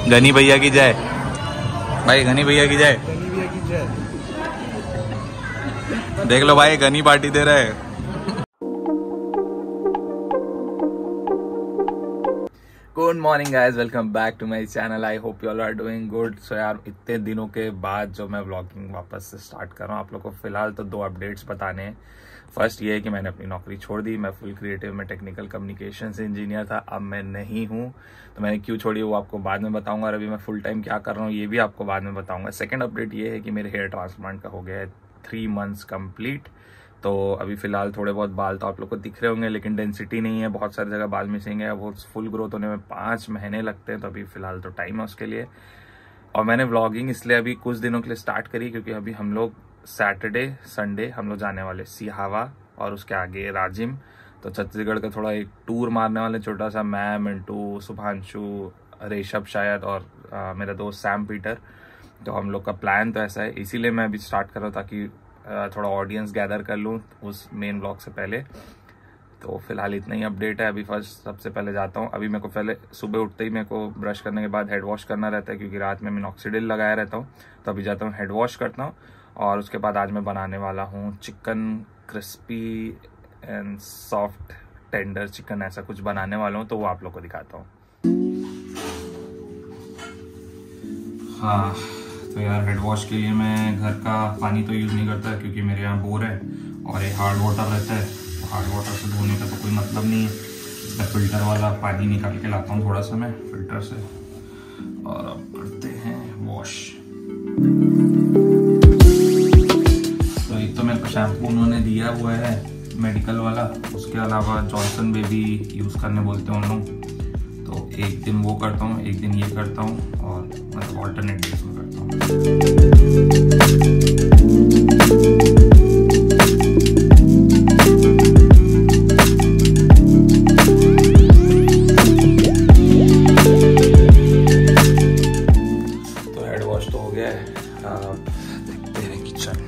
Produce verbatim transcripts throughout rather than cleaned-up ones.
गनी भैया की जय भाई, गनी भैया की जय। देख लो भाई, गनी पार्टी दे रहे हैं। Good morning guys, welcome back to my channel. I hope you all are doing good. So यार, इतने दिनों के बाद जो मैं व्लॉगिंग वापस से स्टार्ट कर रहा हूँ, आप लोग को फिलहाल तो दो अपडेट्स बताने हैं। फर्स्ट ये है कि मैंने अपनी नौकरी छोड़ दी। मैं फुल क्रिएटिव में टेक्निकल कम्युनिकेशन से इंजीनियर था, अब मैं नहीं हूँ। तो मैंने क्यों छोड़ी वो आपको बाद में बताऊंगा, और अभी मैं फुल टाइम क्या कर रहा हूँ ये भी आपको बाद में बताऊंगा। सेकंड अपडेट ये है कि मेरे हेयर ट्रांसप्लांट का हो गया है थ्री मंथ्स कंप्लीट। तो अभी फिलहाल थोड़े बहुत बाल तो आप लोग को दिख रहे होंगे, लेकिन डेंसिटी नहीं है, बहुत सारी जगह बाल मिसिंग है। वो फुल ग्रोथ होने में पाँच महीने लगते हैं, तो अभी फिलहाल तो टाइम है उसके लिए। और मैंने व्लॉगिंग इसलिए अभी कुछ दिनों के लिए स्टार्ट करी क्योंकि अभी हम लोग सैटरडे संडे हम लोग जाने वाले सिहावा और उसके आगे राजिम। तो छत्तीसगढ़ का थोड़ा एक टूर मारने वाले, छोटा सा। मैं, मिंटू, शुभांशु, रेशब शायद और आ, मेरा दोस्त सैम पीटर। तो हम लोग का प्लान तो ऐसा है, इसीलिए मैं अभी स्टार्ट कर रहा हूँ ताकि थोड़ा ऑडियंस गैदर कर लूँ उस मेन ब्लॉग से पहले। तो फिलहाल इतना ही अपडेट है। अभी फर्स्ट सबसे पहले जाता हूँ। अभी मेरे को पहले सुबह उठते ही मेरे को ब्रश करने के बाद हेड वॉश करना रहता है क्योंकि रात में मिनॉक्सिडिल लगाया रहता हूँ। तो अभी जाता हूँ, हेड वॉश करता हूँ, और उसके बाद आज मैं बनाने वाला हूँ chicken crispy and soft tender chicken, ऐसा कुछ बनाने वाला हूँ। तो वो आप लोग को दिखाता हूँ। हाँ तो यार, हेड वॉश के लिए मैं घर का पानी तो यूज़ नहीं करता क्योंकि मेरे यहाँ बोर है और एक हार्ड वाटर रहता है। तो हार्ड वाटर से धोने का तो कोई मतलब नहीं है, मैं फिल्टर वाला पानी निकाल के लाता हूँ थोड़ा सा मैं फिल्टर से, और अब करते हैं वॉश। तो एक तो मेरे को शैम्पू उन्होंने दिया हुआ है मेडिकल वाला, उसके अलावा जॉनसन बेबी यूज़ करने बोलते हैं उन लोग। तो एक दिन वो करता हूँ, एक दिन ये करता हूँ, और मतलब ऑल्टरनेट डेज में करता हूँ। तो हेड वॉश तो हो गया है। देखते हैं किचन।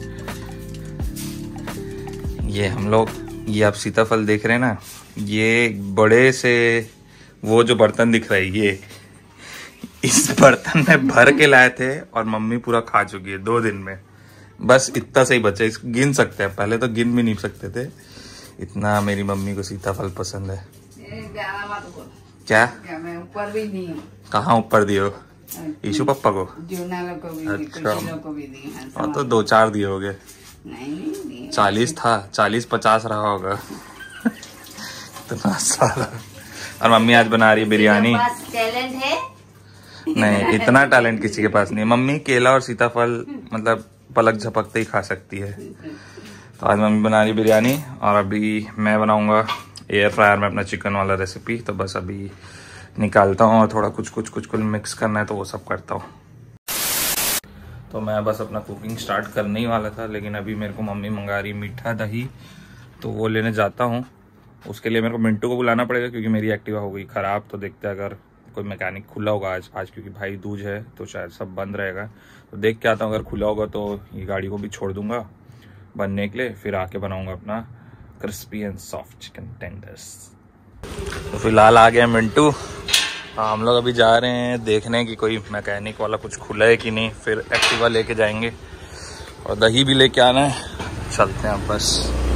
ये हम लोग, ये आप सीताफल देख रहे हैं ना, ये बड़े से वो जो बर्तन दिख रहा है, ये इस बर्तन में भर के लाए थे और मम्मी पूरा खा चुकी है दो दिन में। बस इतना सही बचा, इस गिन सकते हैं, पहले तो गिन भी नहीं सकते थे। इतना मेरी मम्मी को सीताफल पसंद है। क्या ऊपर भी नहीं, कहाँ ऊपर दियो? ईशु पप्पा को? अच्छा, और तो दो चार दिए हो गए। चालीस था, चालीस पचास रहा होगा। इतना सारा। और मम्मी आज बना रही है बिरयानी। टैलेंट है? नहीं, इतना टैलेंट किसी के पास नहीं है। मम्मी केला और सीताफल मतलब पलक झपकते ही खा सकती है। तो आज मम्मी बना रही बिरयानी, और अभी मैं बनाऊंगा एयर फ्रायर में अपना चिकन वाला रेसिपी। तो बस अभी निकालता हूँ, और थोड़ा कुछ कुछ कुछ कुछ मिक्स करना है तो वो सब करता हूँ। तो मैं बस अपना कुकिंग स्टार्ट करने ही वाला था, लेकिन अभी मेरे को मम्मी मंगा रही मीठा दही, तो वो लेने जाता हूँ। उसके लिए मेरे को मिंटू को बुलाना पड़ेगा क्योंकि मेरी एक्टिवा हो गई ख़राब। तो देखते हैं अगर कोई मैकेनिक खुला होगा आज आज क्योंकि भाई दूज है तो शायद सब बंद रहेगा। तो देख के आता हूँ, अगर खुला होगा तो ये गाड़ी को भी छोड़ दूंगा बनने के लिए, फिर आके बनाऊंगा अपना crispy and soft chicken tenders. तो फिलहाल आ गया मिंटू। हाँ, हम लोग अभी जा रहे हैं देखने की कोई मैकेनिक वाला कुछ खुला है कि नहीं, फिर एक्टिवा लेके जाएंगे, और दही भी लेके आना है। चलते हैं बस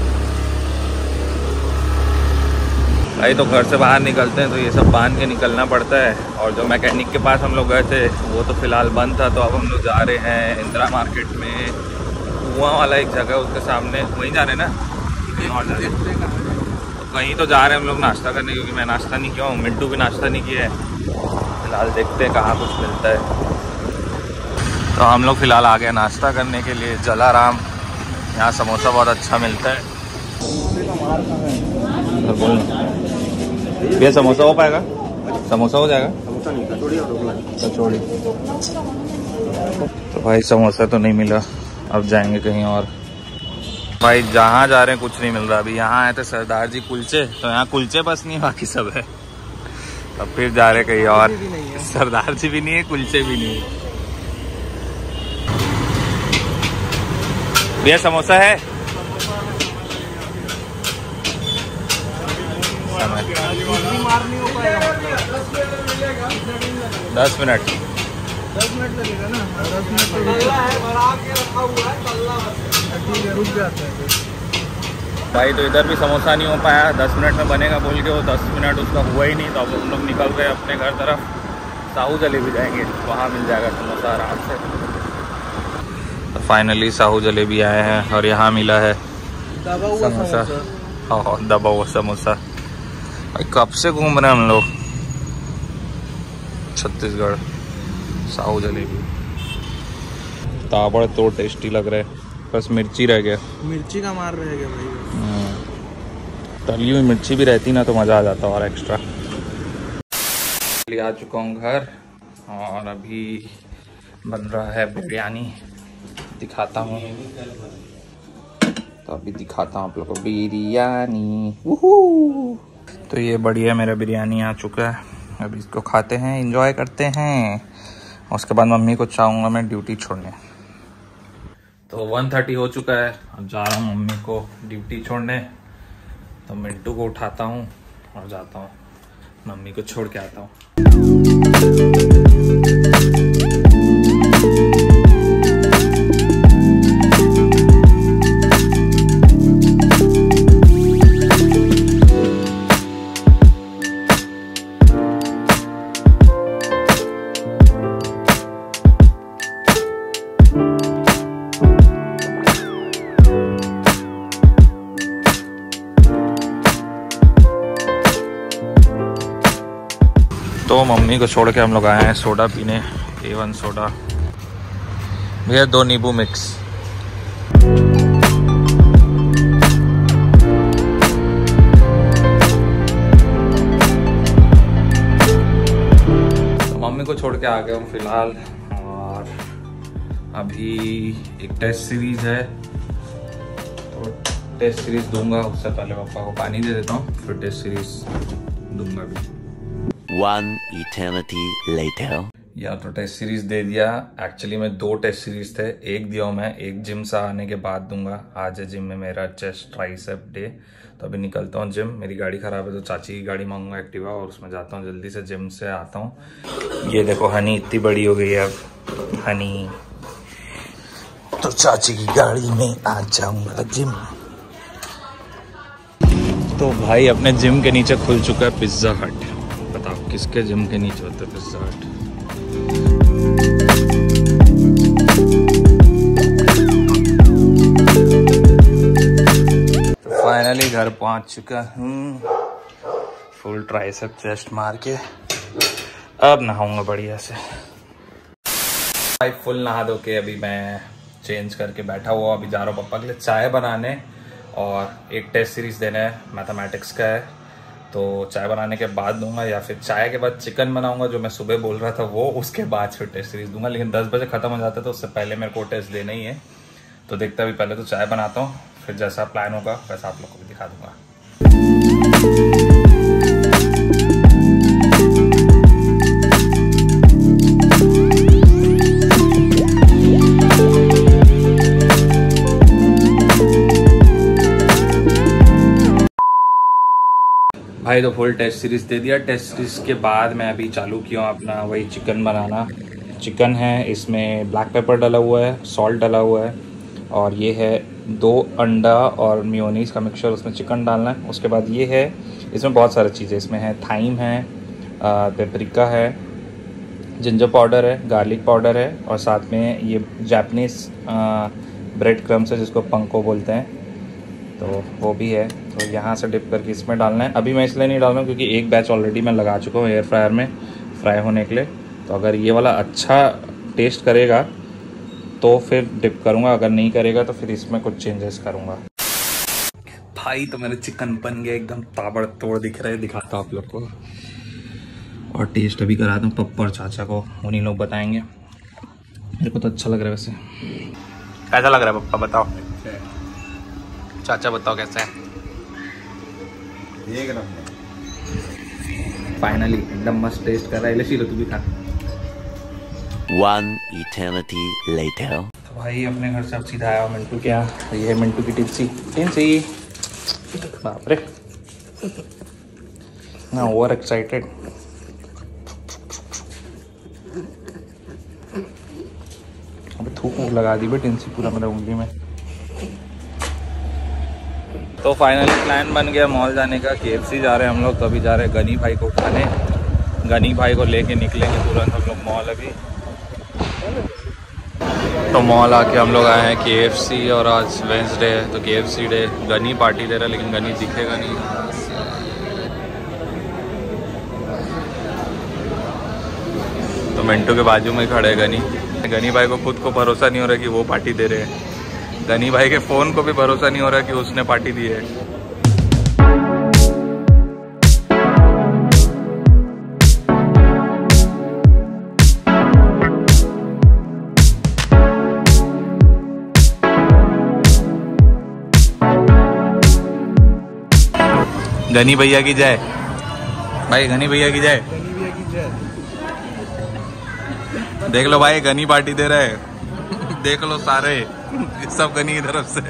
भाई। तो घर से बाहर निकलते हैं तो ये सब बांध के निकलना पड़ता है। और जो मैकेनिक के पास हम लोग गए थे वो तो फिलहाल बंद था। तो अब हम लोग जा रहे हैं इंदिरा मार्केट में, कुआं वाला एक जगह, उसके सामने वहीं जा रहे हैं ना, कहीं और जा रहे हैं। तो कहीं तो जा रहे हैं हम लोग नाश्ता करने, क्योंकि मैं नाश्ता नहीं किया हूँ, मिंटू भी नाश्ता नहीं किया है। फिलहाल देखते हैं कहाँ कुछ मिलता है। तो हम लोग फिलहाल आ गए नाश्ता करने के लिए जलाराम। यहाँ समोसा बहुत अच्छा मिलता है। भैया समोसा हो पाएगा? समोसा हो जाएगा? समोसा नहीं, कचौड़ी और ढोकला। कचौड़ी। तो भाई समोसा तो नहीं मिला, अब जाएंगे कहीं और। भाई जहाँ जा रहे हैं कुछ नहीं मिल रहा। अभी यहाँ आए थे सरदार जी कुलचे, तो यहाँ कुलचे बस नहीं, बाकी सब है। अब फिर जा रहे कहीं और। सरदार जी भी नहीं है, कुलचे भी नहीं है। भैया समोसा है? दस मिनट दस मिनट लगेगा ना, दस मिनट तो ठीक है, रुक जाते हैं। भाई तो इधर भी समोसा नहीं हो पाया, दस मिनट में बनेगा बोल के वो दस मिनट उसका हुआ ही नहीं। तो अब हम लोग निकल गए अपने घर तरफ, साहू जलेबी जाएंगे, वहाँ मिल जाएगा समोसा आराम से। तो फाइनली साहू जलेबी आए हैं और यहाँ मिला है समोसा। हाँ दबा हुआ समोसा। भाई कब से घूम रहे हैं हम लोग छत्तीसगढ़। साहू जलेबी ताबड़ तो टेस्टी लग रहा है, बस मिर्ची रह गया, मिर्ची का मार रह गया भाई। तली हुई मिर्ची भी रहती ना तो मज़ा आ जाता और एक्स्ट्रा। आ चुका हूँ घर और अभी बन रहा है बिरयानी, दिखाता हूँ। तो अभी दिखाता हूँ आप लोग को बिरयानी। तो ये बढ़िया मेरा बिरयानी आ चुका है, अभी इसको खाते हैं, एंजॉय करते हैं। उसके बाद मम्मी को चाहूँगा मैं ड्यूटी छोड़ने। तो वन थर्टी हो चुका है, अब जा रहा हूँ मम्मी को ड्यूटी छोड़ने। तो मिंटू को उठाता हूँ और जाता हूँ, मम्मी को छोड़ के आता हूँ। तो मम्मी को छोड़ के हम लोग आए हैं सोडा पीने, ए वन सोडा। भैया दो नींबू मिक्स। तो मम्मी को छोड़ के आ गया हूँ फिलहाल, और अभी एक टेस्ट सीरीज है तो टेस्ट सीरीज दूंगा। उससे पहले पापा को पानी दे देता हूँ, फिर टेस्ट सीरीज दूंगा भी। One eternity later. या तो टेस्ट सीरीज दे दिया, एक्चुअली में दो टेस्ट सीरीज थे, एक दिया मैं, एक जिम से आने के बाद दूंगा। आज है जिम में मेरा चेस्ट ट्राइसेप डे, तो अभी निकलता हूँ जिम। मेरी गाड़ी खराब है तो चाची की गाड़ी मांगूंगा एक्टिवा, और उसमें जाता हूँ जल्दी से, जिम से आता हूँ। ये देखो हनी इतनी बड़ी हो गई है अब, हनी। तो चाची की गाड़ी में आ जाऊंगा जिम। तो भाई अपने जिम के नीचे खुल चुका है पिज्जा हट। बताओ किसके जिम के नीचे होता है पिज्जा हट। तो फाइनली घर पहुंच चुका हूँ, फुल ट्राइसेप चेस्ट मार के। अब नहाऊंगा बढ़िया से। भाई फुल नहा धो के अभी मैं चेंज करके बैठा हुआ, अभी जा रहा हूँ पापा के लिए चाय बनाने, और एक टेस्ट सीरीज देना है, मैथमेटिक्स का है। तो चाय बनाने के बाद दूंगा, या फिर चाय के बाद चिकन बनाऊंगा जो मैं सुबह बोल रहा था वो, उसके बाद फिर टेस्ट सीरीज दूंगा। लेकिन दस बजे खत्म हो जाता है तो उससे पहले मेरे को टेस्ट देना ही है। तो देखता अभी पहले तो चाय बनाता हूँ, फिर जैसा प्लान होगा वैसा आप लोग को भी दिखा दूंगा। भाई तो फुल टेस्ट सीरीज दे दिया। टेस्ट सीरीज के बाद मैं अभी चालू किया हूँ अपना वही चिकन बनाना। चिकन है, इसमें ब्लैक पेपर डाला हुआ है, सॉल्ट डाला हुआ है, और ये है दो अंडा और मेयोनीज का मिक्सचर, उसमें चिकन डालना है। उसके बाद ये है, इसमें बहुत सारी चीज़ें इसमें है, थाइम है, पेपरिका है, जिंजर पाउडर है, गार्लिक पाउडर है, और साथ में ये जापानीज़ ब्रेड क्रम्स है जिसको पंको बोलते हैं, तो वो भी है। तो यहाँ से डिप करके इसमें डालना है। अभी मैं इसलिए नहीं डाल रहा हूँ क्योंकि एक बैच ऑलरेडी मैं लगा चुका हूँ एयर फ्रायर में फ्राई होने के लिए। तो अगर ये वाला अच्छा टेस्ट करेगा तो फिर डिप करूँगा, अगर नहीं करेगा तो फिर इसमें कुछ चेंजेस करूँगा। भाई तो मेरे चिकन बन गया एकदम ताबड़ तोड़ दिख रहा है, दिखाता हूँ आप लोग को। और टेस्ट अभी कराता हूँ पप्पा और चाचा को, उन्हीं लोग बताएंगे। मेरे को तो अच्छा लग रहा है वैसे। कैसा लग रहा है पप्पा बताओ? चाचा बताओ कैसा है? एक नंबर। फाइनली एकदम मस्त टेस्ट कर रहा है। ले शीलो तू भी खा। One eternity later. तो भाई अपने घर से अब सीधा आया मिंटू के यहाँ। ये है मिंटू की टिप्सी टिप्सी। बाप रे ना ओवर एक्साइटेड। अब थूक वूक लगा दी बेटी इनसे पूरा मेरा उंगली में। तो फाइनली प्लान बन गया मॉल जाने का। केएफसी जा रहे हैं हम लोग, तो अभी जा रहे हैं गनी भाई को उठाने। गनी भाई को लेके निकलेंगे तुरंत हम लोग मॉल अभी। तो मॉल आके हम लोग आए हैं केएफसी, और आज वेंसडे है तो केएफसी डे। गनी पार्टी दे रहा है लेकिन गनी दिखेगा नहीं। तो मिंटू के बाजू में खड़े हैं गनी। गनी भाई को खुद को भरोसा नहीं हो रहा कि वो पार्टी दे रहे हैं। गनी भाई के फोन को भी भरोसा नहीं हो रहा कि उसने पार्टी दी है। गनी भैया की जय भाई, गनी भैया की जय। देख लो भाई गनी पार्टी दे रहे हैं, देख लो सारे सब गनी की तरफ से।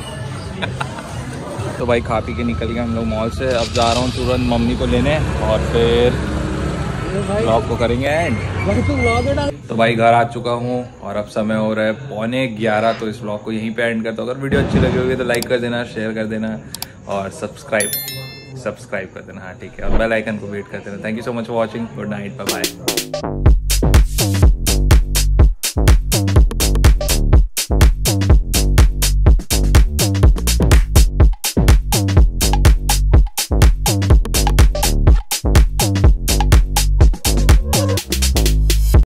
तो भाई खा पी के निकल गए हम लोग मॉल से। अब जा रहा हूँ तुरंत मम्मी को लेने और फिर ब्लॉग को करेंगे एंड। तो भाई घर आ चुका हूँ और अब समय हो रहा है पौने ग्यारह। तो इस ब्लॉग को यहीं पे एंड करता हूँ। अगर वीडियो अच्छी लगी होगी तो लाइक कर देना, शेयर कर देना और सब्सक्राइब सब्सक्राइब कर देना। हाँ ठीक है, और बेल आइकन को वेट कर देना। Thank you so much for watching. Good night, bye bye.